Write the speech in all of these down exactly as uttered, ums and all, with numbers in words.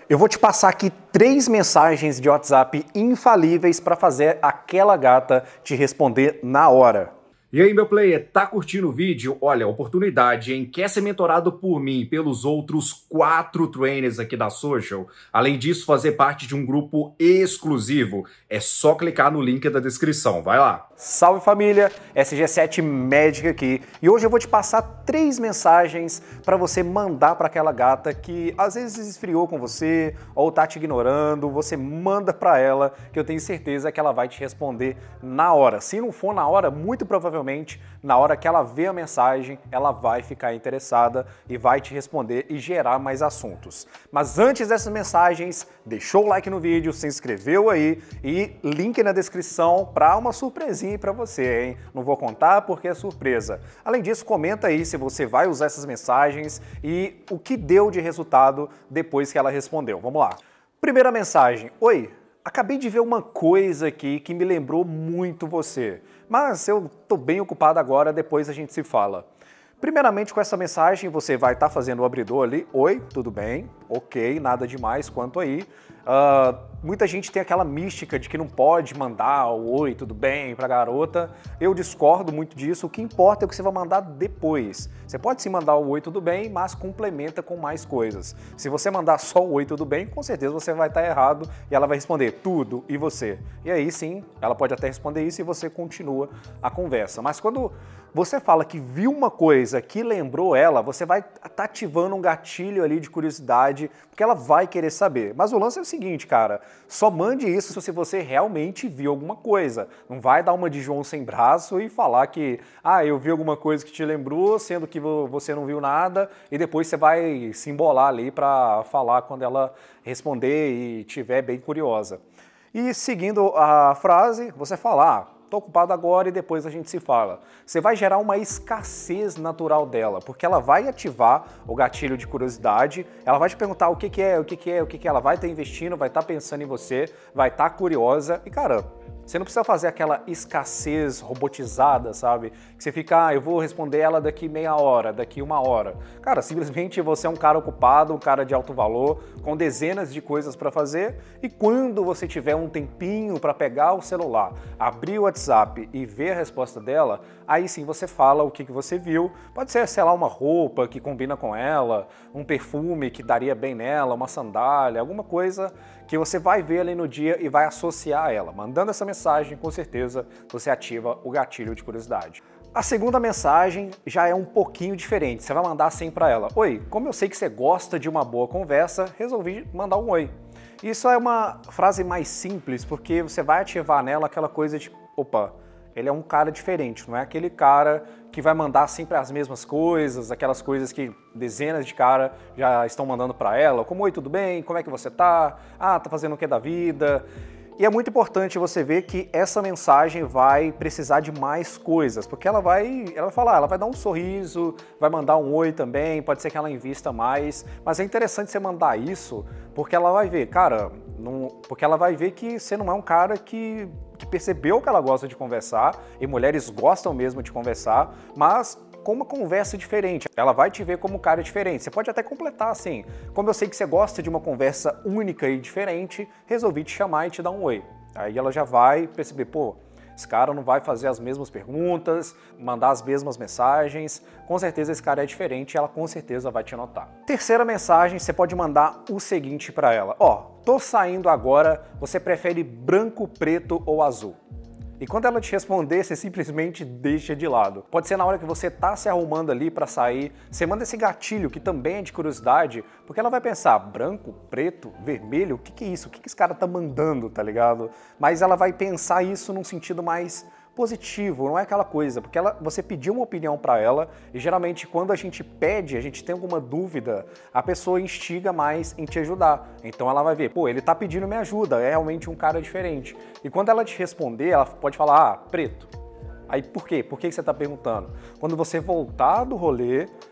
Eu vou te passar aqui três mensagens de WhatsApp infalíveis para fazer aquela gata te responder na hora. E aí, meu player, tá curtindo o vídeo? Olha, oportunidade, hein? Quer ser mentorado por mim e pelos outros quatro trainers aqui da Social? Além disso, fazer parte de um grupo exclusivo. É só clicar no link da descrição. Vai lá! Salve família, S G sete Magic aqui. E hoje eu vou te passar três mensagens para você mandar para aquela gata que às vezes esfriou com você ou tá te ignorando. Você manda para ela que eu tenho certeza que ela vai te responder na hora. Se não for na hora, muito provavelmente na hora que ela vê a mensagem, ela vai ficar interessada e vai te responder e gerar mais assuntos. Mas antes dessas mensagens, deixou o like no vídeo, se inscreveu aí e link na descrição para uma surpresinha para você, hein? Não vou contar porque é surpresa. Além disso, comenta aí se você vai usar essas mensagens e o que deu de resultado depois que ela respondeu. Vamos lá. Primeira mensagem. Oi, acabei de ver uma coisa aqui que me lembrou muito você, mas eu tô bem ocupado agora, depois a gente se fala. Primeiramente, com essa mensagem, você vai estar fazendo o abridor ali. Oi, tudo bem? Ok, nada demais quanto aí. Uh, muita gente tem aquela mística de que não pode mandar o oi, tudo bem pra garota. Eu discordo muito disso. O que importa é o que você vai mandar depois. Você pode sim mandar o oi, tudo bem, mas complementa com mais coisas. Se você mandar só o oi, tudo bem, com certeza você vai estar errado e ela vai responder tudo e você. E aí sim, ela pode até responder isso e você continua a conversa. Mas quando você fala que viu uma coisa que lembrou ela, você vai estar ativando um gatilho ali de curiosidade, porque ela vai querer saber. Mas o lance é o seguinte, cara, só mande isso se você realmente viu alguma coisa. Não vai dar uma de João sem braço e falar que, ah, eu vi alguma coisa que te lembrou, sendo que você não viu nada, e depois você vai se embolar ali para falar quando ela responder e estiver bem curiosa. E seguindo a frase, você fala, ah, tô ocupado agora e depois a gente se fala. Você vai gerar uma escassez natural dela, porque ela vai ativar o gatilho de curiosidade, ela vai te perguntar o que que é, o que que é, o que que é, ela vai estar investindo, vai estar pensando em você, vai estar curiosa e, cara, você não precisa fazer aquela escassez robotizada, sabe? Que você fica, ah, eu vou responder ela daqui meia hora, daqui uma hora. Cara, simplesmente você é um cara ocupado, um cara de alto valor, com dezenas de coisas para fazer, e quando você tiver um tempinho para pegar o celular, abrir o WhatsApp e ver a resposta dela, aí sim você fala o que que você viu. Pode ser, sei lá, uma roupa que combina com ela, um perfume que daria bem nela, uma sandália, alguma coisa que você vai ver ali no dia e vai associar a ela. Mandando essa mensagem, com certeza você ativa o gatilho de curiosidade. A segunda mensagem já é um pouquinho diferente. Você vai mandar assim para ela. Oi, como eu sei que você gosta de uma boa conversa, resolvi mandar um oi. Isso é uma frase mais simples, porque você vai ativar nela aquela coisa de, opa, ele é um cara diferente, não é aquele cara que vai mandar sempre as mesmas coisas, aquelas coisas que dezenas de caras já estão mandando para ela, como oi, tudo bem? Como é que você tá? Ah, tá fazendo o que da vida? E é muito importante você ver que essa mensagem vai precisar de mais coisas, porque ela vai, ela vai falar, ela vai dar um sorriso, vai mandar um oi também, pode ser que ela invista mais, mas é interessante você mandar isso, porque ela vai ver, cara, não, porque ela vai ver que você não é um cara que, que percebeu que ela gosta de conversar, e mulheres gostam mesmo de conversar, mas com uma conversa diferente. Ela vai te ver como um cara diferente. Você pode até completar assim, como eu sei que você gosta de uma conversa única e diferente, resolvi te chamar e te dar um oi. Aí ela já vai perceber, pô, esse cara não vai fazer as mesmas perguntas, mandar as mesmas mensagens, com certeza esse cara é diferente e ela com certeza vai te notar. Terceira mensagem, você pode mandar o seguinte para ela, ó, tô saindo agora, você prefere branco, preto ou azul? E quando ela te responder, você simplesmente deixa de lado. Pode ser na hora que você tá se arrumando ali para sair, você manda esse gatilho que também é de curiosidade, porque ela vai pensar, branco, preto, vermelho, o que que é isso? O que que esse cara tá mandando, tá ligado? Mas ela vai pensar isso num sentido mais positivo, não é aquela coisa, porque ela, você pediu uma opinião para ela e geralmente quando a gente pede, a gente tem alguma dúvida, a pessoa instiga mais em te ajudar. Então ela vai ver, pô, ele tá pedindo minha ajuda, é realmente um cara diferente. E quando ela te responder, ela pode falar, ah, preto. Aí por quê? Por que você tá perguntando? Quando você voltar do rolê,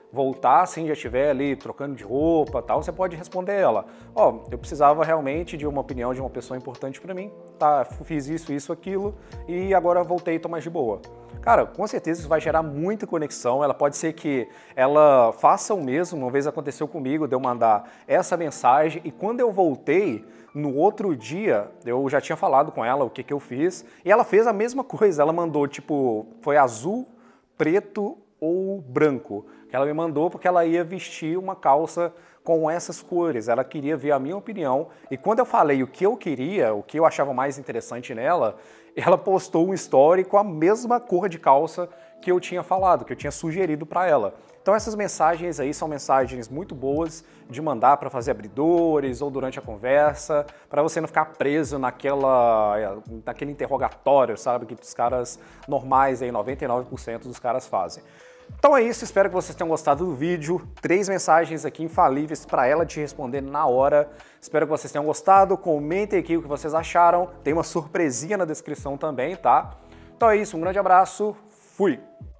voltar, assim, já estiver ali trocando de roupa, tal, você pode responder ela: ó, oh, eu precisava realmente de uma opinião de uma pessoa importante para mim, tá? Fiz isso, isso, aquilo e agora voltei e tô mais de boa. Cara, com certeza isso vai gerar muita conexão. Ela pode ser que ela faça o mesmo. Uma vez aconteceu comigo de eu mandar essa mensagem e quando eu voltei, no outro dia, eu já tinha falado com ela o que que eu fiz e ela fez a mesma coisa. Ela mandou, tipo, foi azul, preto ou branco, que ela me mandou porque ela ia vestir uma calça com essas cores, ela queria ver a minha opinião, e quando eu falei o que eu queria, o que eu achava mais interessante nela, ela postou um story com a mesma cor de calça que eu tinha falado, que eu tinha sugerido para ela. Então essas mensagens aí são mensagens muito boas de mandar para fazer abridores ou durante a conversa, para você não ficar preso naquela, naquele interrogatório, sabe, que os caras normais, aí, noventa e nove por cento dos caras fazem. Então é isso, espero que vocês tenham gostado do vídeo. Três mensagens aqui infalíveis para ela te responder na hora. Espero que vocês tenham gostado. Comentem aqui o que vocês acharam. Tem uma surpresinha na descrição também, tá? Então é isso, um grande abraço. Fui!